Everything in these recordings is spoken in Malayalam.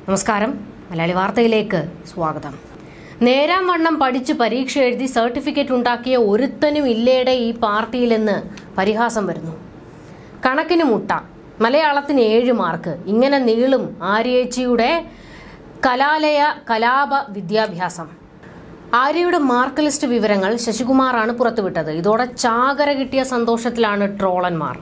നമസ്കാരം. മലയാളി വാർത്തയിലേക്ക് സ്വാഗതം. നേരാം വണ്ണം പഠിച്ച് പരീക്ഷ എഴുതി സർട്ടിഫിക്കറ്റ് ഉണ്ടാക്കിയ ഒരുത്തനും ഇല്ലേടെ ഈ പാർട്ടിയിലെന്ന് പരിഹാസം വരുന്നു. കണക്കിന് മുട്ട, മലയാളത്തിന് 7 മാർക്ക്, ഇങ്ങനെ നീളും ആര്യേച്ചിയുടെ കലാലയ കലാപ വിദ്യാഭ്യാസം. ആര്യയുടെ മാർക്ക് ലിസ്റ്റ് വിവരങ്ങൾ ശശികുമാറാണ് പുറത്തുവിട്ടത്. ഇതോടെ ചാകര കിട്ടിയ സന്തോഷത്തിലാണ് ട്രോളന്മാർ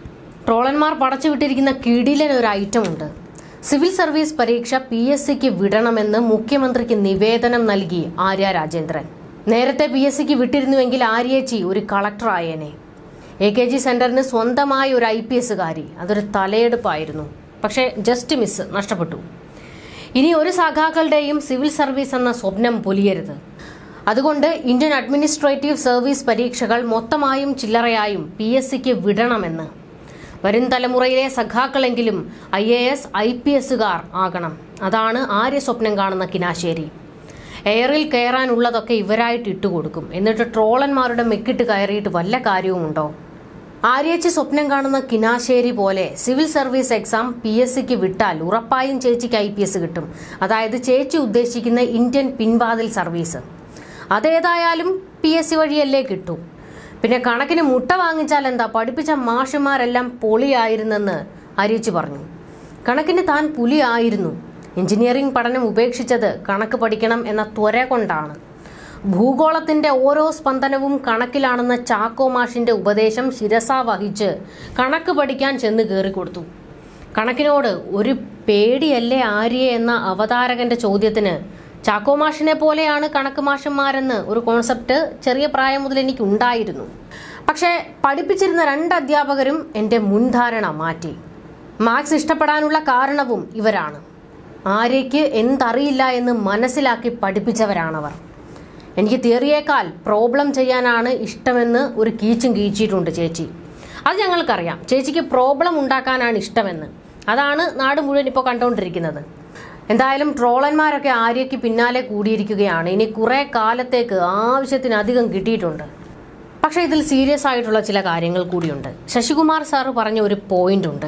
പടച്ചുവിട്ടിരിക്കുന്ന കിടിലൻ ഒരു ഐറ്റം ഉണ്ട്. സിവിൽ സർവീസ് പരീക്ഷ PSCക്ക് വിടണമെന്ന് മുഖ്യമന്ത്രിക്ക് നിവേദനം നൽകി ആര്യ രാജേന്ദ്രൻ. നേരത്തെ PSCക്ക് വിട്ടിരുന്നുവെങ്കിൽ ആര്യേച്ചി ഒരു കളക്ടർ ആയേനെ. AKG സെന്ററിന് സ്വന്തമായ ഒരു IPSകാരി, അതൊരു തലയെടുപ്പായിരുന്നു. പക്ഷേ ജസ്റ്റ് മിസ്, നഷ്ടപ്പെട്ടു. ഇനി ഒരു സഖാക്കളുടെയും സിവിൽ സർവീസ് എന്ന സ്വപ്നം പൊലിയരുത്. അതുകൊണ്ട് ഇന്ത്യൻ അഡ്മിനിസ്ട്രേറ്റീവ് സർവീസ് പരീക്ഷകൾ മൊത്തമായും ചില്ലറയായും PSCക്ക് വിടണമെന്ന്. വരും തലമുറയിലെ സഖാക്കളെങ്കിലും IAS IPSകാർ ആകണം. അതാണ് ആര്യ സ്വപ്നം കാണുന്ന കിനാശേരി. എയറിൽ കയറാനുള്ളതൊക്കെ ഇവരായിട്ട് ഇട്ടുകൊടുക്കും. എന്നിട്ട് ട്രോളന്മാരുടെ മെക്കിട്ട് കയറിയിട്ട് വല്ല കാര്യവുമുണ്ടോ? ആര്യേച്ചി സ്വപ്നം കാണുന്ന കിനാശേരി പോലെ സിവിൽ സർവീസ് എക്സാം PSCക്ക് വിട്ടാൽ ഉറപ്പായും ചേച്ചിക്ക് IPS കിട്ടും. അതായത് ചേച്ചി ഉദ്ദേശിക്കുന്ന ഇന്ത്യൻ പിൻവാതിൽ സർവീസ്. അതേതായാലും PSC വഴിയല്ലേ കിട്ടൂ. പിന്നെ കണക്കിന് മുട്ട വാങ്ങിച്ചാൽ എന്താ, പഠിപ്പിച്ച മാഷുമാരെല്ലാം പൊളിയായിരുന്നെന്ന് ആര്യേച്ചി പറഞ്ഞു. കണക്കിന് താൻ പുലിയായിരുന്നു. എഞ്ചിനീയറിംഗ് പഠനം ഉപേക്ഷിച്ചത് കണക്ക് പഠിക്കണം എന്ന ത്വര കൊണ്ടാണ്. ഭൂഗോളത്തിന്റെ ഓരോ സ്പന്ദനവും കണക്കിലാണെന്ന ചാക്കോ മാഷിന്റെ ഉപദേശം ശിരസാ വഹിച്ച് കണക്ക് പഠിക്കാൻ ചെന്ന് കയറിക്കൊടുത്തു. കണക്കിനോട് ഒരു പേടിയല്ലേ ആര്യ എന്ന അവതാരകന്റെ ചോദ്യത്തിന് ചാക്കോ മാഷിനെ പോലെയാണ് കണക്ക് മാഷന്മാരെന്ന് ഒരു കോൺസെപ്റ്റ് ചെറിയ പ്രായം മുതൽ എനിക്ക് ഉണ്ടായിരുന്നു. പക്ഷേ പഠിപ്പിച്ചിരുന്ന 2 അധ്യാപകരും എൻ്റെ മുൻധാരണ മാറ്റി. മാത്സ് ഇഷ്ടപ്പെടാനുള്ള കാരണവും ഇവരാണ്. ആര്യയ്ക്ക് എന്തറിയില്ല എന്ന് മനസ്സിലാക്കി പഠിപ്പിച്ചവരാണവർ. എനിക്ക് തിയറിയേക്കാൾ പ്രോബ്ലം ചെയ്യാനാണ് ഇഷ്ടമെന്ന് ഒരു കീച്ചും കീച്ചിട്ടുണ്ട് ചേച്ചി. അത് ഞങ്ങൾക്കറിയാം. ചേച്ചിക്ക് പ്രോബ്ലം ഉണ്ടാക്കാനാണ് ഇഷ്ടമെന്ന്. അതാണ് നാട് മുഴുവൻ ഇപ്പോൾ കണ്ടുകൊണ്ടിരിക്കുന്നത്. എന്തായാലും ട്രോളന്മാരൊക്കെ ആര്യയ്ക്ക് പിന്നാലെ കൂടിയിരിക്കുകയാണ്. ഇനി കുറെ കാലത്തേക്ക് ആവശ്യത്തിനധികം കിട്ടിയിട്ടുണ്ട്. പക്ഷെ ഇതിൽ സീരിയസ് ആയിട്ടുള്ള ചില കാര്യങ്ങൾ കൂടിയുണ്ട്. ശശികുമാർ സാറ് പറഞ്ഞ ഒരു പോയിന്റ് ഉണ്ട്.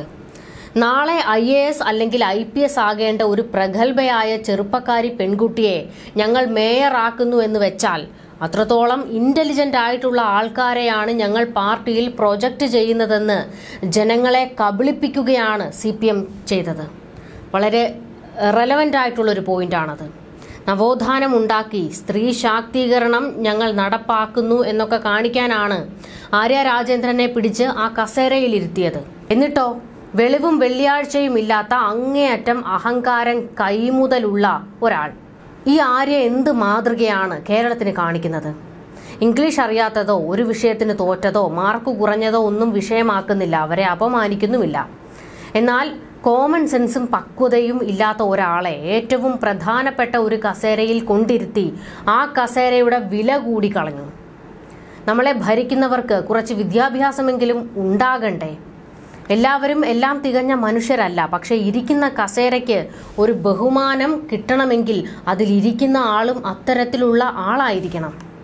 നാളെ IAS അല്ലെങ്കിൽ IPS ആകേണ്ട ഒരു പ്രഗത്ഭയായ ചെറുപ്പക്കാരി പെൺകുട്ടിയെ ഞങ്ങൾ മേയർ ആക്കുന്നു എന്ന് വെച്ചാൽ അത്രത്തോളം ഇന്റലിജന്റ് ആയിട്ടുള്ള ആൾക്കാരെയാണ് ഞങ്ങൾ പാർട്ടിയിൽ പ്രൊജക്റ്റ് ചെയ്യുന്നതെന്ന് ജനങ്ങളെ കബളിപ്പിക്കുകയാണ് CPM ചെയ്തത്. വളരെ റെലവൻ്റ് ആയിട്ടുള്ളൊരു പോയിന്റാണത്. നവോത്ഥാനം ഉണ്ടാക്കി സ്ത്രീ ശാക്തീകരണം ഞങ്ങൾ നടപ്പാക്കുന്നു എന്നൊക്കെ കാണിക്കാനാണ് ആര്യ രാജേന്ദ്രനെ പിടിച്ച് ആ കസേരയിലിരുത്തിയത്. എന്നിട്ടോ വെളിവും വെള്ളിയാഴ്ചയും ഇല്ലാത്ത അങ്ങേയറ്റം അഹങ്കാരം കൈമുതലുള്ള ഒരാൾ. ഈ ആര്യ എന്ത് മാതൃകയാണ് കേരളത്തിന് കാണിക്കുന്നത്? ഇംഗ്ലീഷ് അറിയാത്തതോ ഒരു വിഷയത്തിന് തോറ്റതോ മാർക്ക് കുറഞ്ഞതോ ഒന്നും വിഷയമാക്കുന്നില്ല, അവരെ അപമാനിക്കുന്നുമില്ല. എന്നാൽ കോമൺ സെൻസും പക്വതയും ഇല്ലാത്ത ഒരാളെ ഏറ്റവും പ്രധാനപ്പെട്ട ഒരു കസേരയിൽ കൊണ്ടിരുത്തി ആ കസേരയുടെ വില കൂടി കളഞ്ഞു. നമ്മളെ ഭരിക്കുന്നവർക്ക് കുറച്ച് വിദ്യാഭ്യാസമെങ്കിലും ഉണ്ടാകണ്ടേ? എല്ലാവരും എല്ലാം തികഞ്ഞ മനുഷ്യരല്ല. പക്ഷെ ഇരിക്കുന്ന കസേരയ്ക്ക് ഒരു ബഹുമാനം കിട്ടണമെങ്കിൽ അതിലിരിക്കുന്ന ആളും അത്തരത്തിലുള്ള ആളായിരിക്കണം.